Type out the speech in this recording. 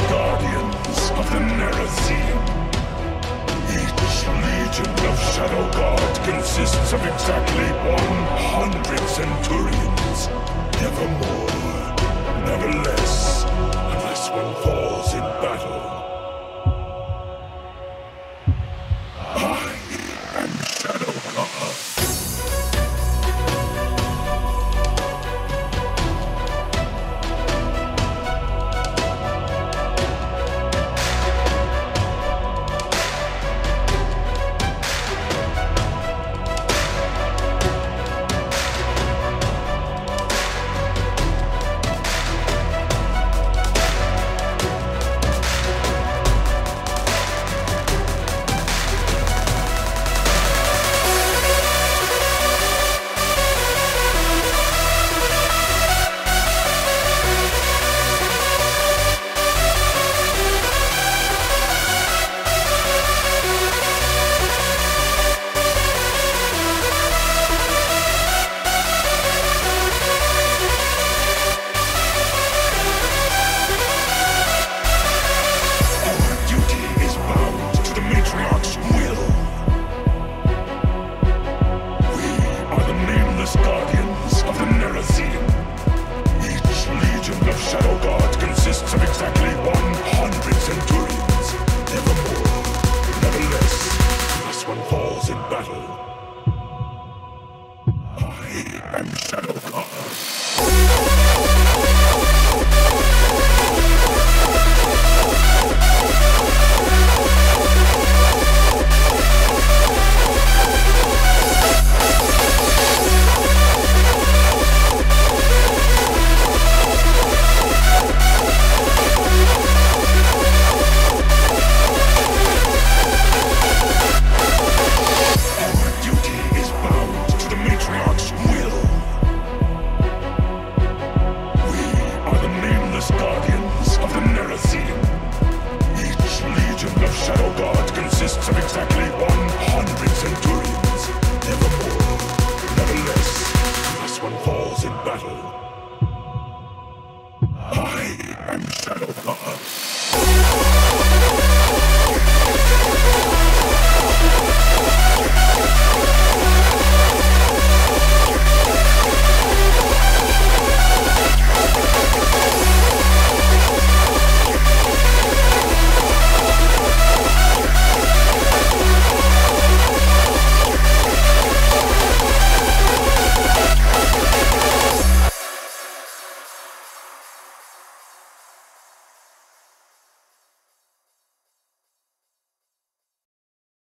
guardians of the Nerazim. Each legion of Shadow God consists of exactly 100 centurions. Never more, never less, unless one falls in battle. I am Shadow God. Guardians of the Nerazim. Each legion of Shadow God consists of exactly 100 centurions. Never more, never less, unless one falls in battle. I am Shadow God.